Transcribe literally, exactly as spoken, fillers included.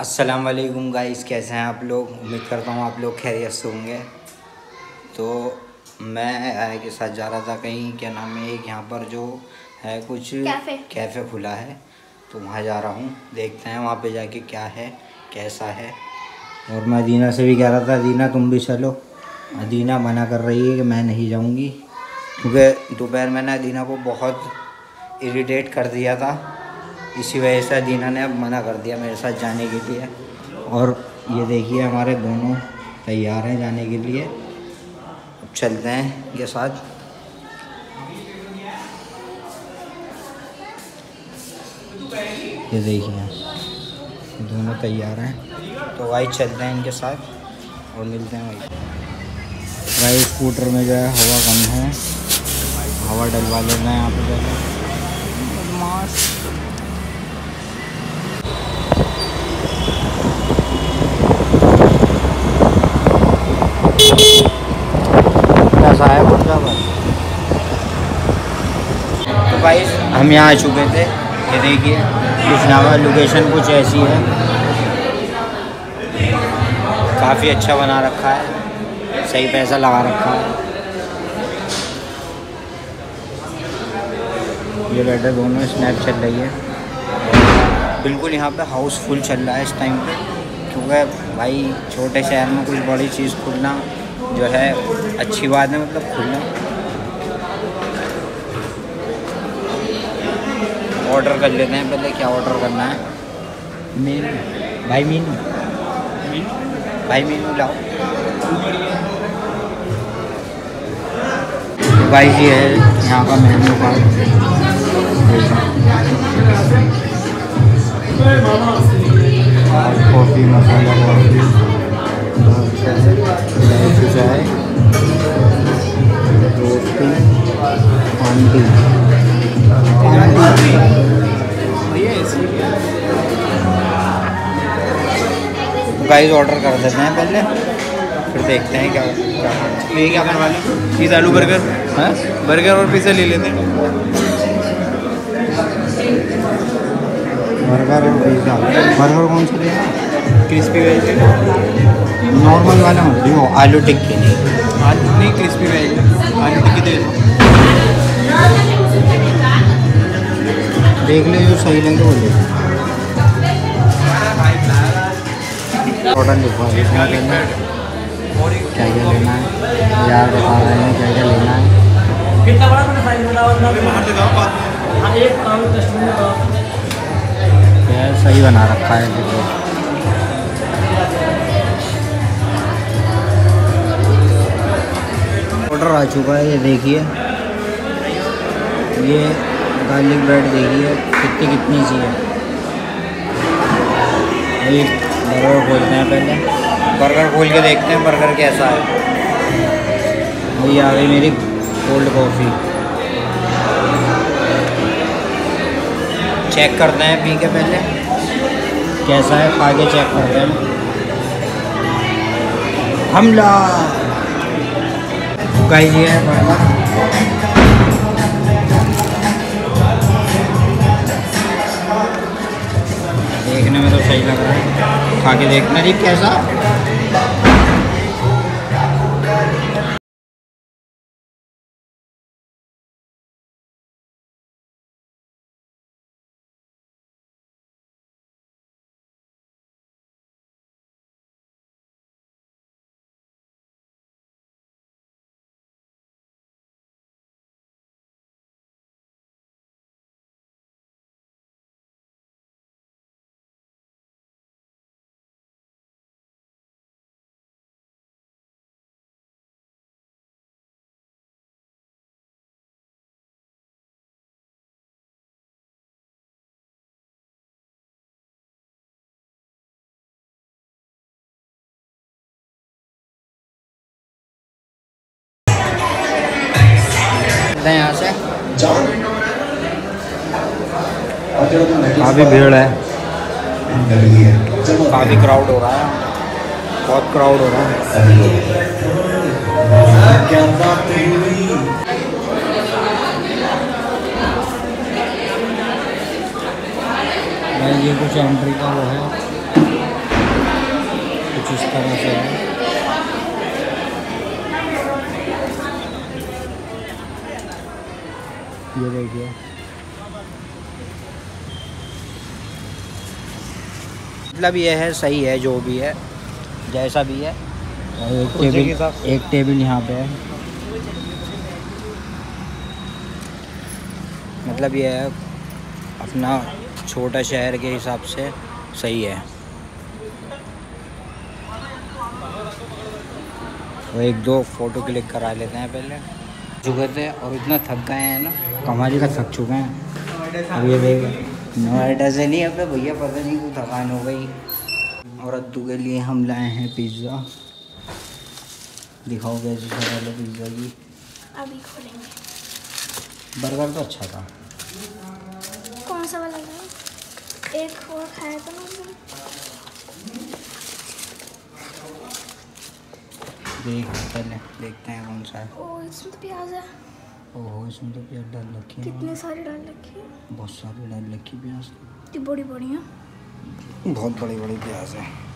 अस्सलाम वालेकुम गाइस, कैसे हैं आप लोग। उम्मीद करता हूँ आप लोग खैरियत से होंगे। तो मैं आया के साथ जा रहा था कहीं, क्या नाम है, एक यहाँ पर जो है कुछ कैफ़े कैफ़े खुला है, तो वहाँ जा रहा हूँ। देखते हैं वहाँ पे जाके क्या है कैसा है। और मैं दीना से भी कह रहा था, दीना तुम भी चलो। दीना मना कर रही है कि मैं नहीं जाऊँगी, क्योंकि दोपहर में ना दीना को बहुत इरिटेट कर दिया था। इसी वजह से दीना ने अब मना कर दिया मेरे साथ जाने के लिए। और ये देखिए हमारे दोनों तैयार हैं जाने के लिए। अब चलते हैं इनके साथ। ये देखिए दोनों तैयार हैं, तो भाई चलते हैं इनके साथ और मिलते हैं भाई। भाई स्कूटर में जो है हवा कम है, हवा डलवा लेना है यहाँ पे जाकर। कैसा है कौन सा बात। तो भाई हम यहाँ आ चुके थे। ये देखिए कुछ नाम है, लोकेशन कुछ ऐसी है, काफ़ी अच्छा बना रखा है, सही पैसा लगा रखा है। ये बैठे दोनों, स्नैप चल रही है बिल्कुल। यहाँ पे हाउसफुल चल रहा है इस टाइम पे, क्योंकि भाई छोटे शहर में कुछ बड़ी चीज़ खुलना जो है अच्छी बात है, मतलब खुलना। ऑर्डर कर लेते हैं पहले, क्या ऑर्डर करना है। मीनू भाई, मीनू भाई मीनू लाओ। भाई ये है यहाँ का menu card. Coffee, masala coffee, चाय, रोटी, आंटी। गाइस ऑर्डर कर देते हैं पहले, फिर देखते हैं क्या क्या ये क्या बनवा लें। पिज़्ज़ा, आलू बर्गर है, बर्गर और पिज़्ज़ा ले लेते हैं। बर्गर और पिज़्ज़ा। बर्गर कौन सा लेना, क्रिस्पी वेज नॉर्मल वाला मत दियो, आलू टिक्की नहीं। आलू नहीं, क्रिस्पी वेज आलू टिक्की दे दो। देख ले जो सही लगे वो ले। ऑर्डर लिखवा क्या लेना है, क्या क्या लेना है, यार बता रहे हैं क्या क्या लेना है। कितना बड़ा मैंने फाइल बनाया बाहर लगाओ बात। हां एक काम कस्टमर का क्या सही बना रखा है। देखो ऑर्डर आ चुका है। ये देखिए ये गार्लिक ब्रेड देखिए कितनी कितनी सी है। ये बर्गर खोलते हैं पहले, बर्गर खोल के देखते हैं बर्गर कैसा है। वही आ गई मेरी कोल्ड कॉफ़ी, चेक करते हैं पी के पहले कैसा है, खा के चेक करते हैं। हमला गाइस ये है बर्गर। देखने में तो सही लग रहा है, खा के देखना जी कैसा। यहाँ से काफ़ी भीड़ है, काफ़ी क्राउड हो रहा है, बहुत क्राउड हो रहा है। ये कुछ एंट्री का वो है। तरह से है। ये देखिए, मतलब ये है, सही है जो भी है, जैसा भी है। और एक टेबल, एक टेबल यहाँ पे है। मतलब ये है, अपना छोटा शहर के हिसाब से सही है। तो एक दो फ़ोटो क्लिक करा लेते हैं पहले। चुके थे और इतना थक गए हैं ना, कमाली का थक चुके हैं। अब ये देख, नोएडा से नहीं, अब भैया पता नहीं क्यों थकान हो गई। और अद्दू के लिए हम लाए हैं पिज़्ज़ा। दिखाओ कैसे पहले पिज़्ज़ा की। अभी खोलेंगे। बर्गर तो अच्छा था। कौन सा वाला है? एक और खाया था ना। देख पहले देखते हैं कौन सा है। ओ इसमें तो प्याज है। ओहो, इसमें तो प्याज डाल रखी है। कितने सारे डाल रखी है? बहुत सारी डाल रखी प्याज। बड़ी बड़ी है। बहुत बड़ी बड़ी प्याज है।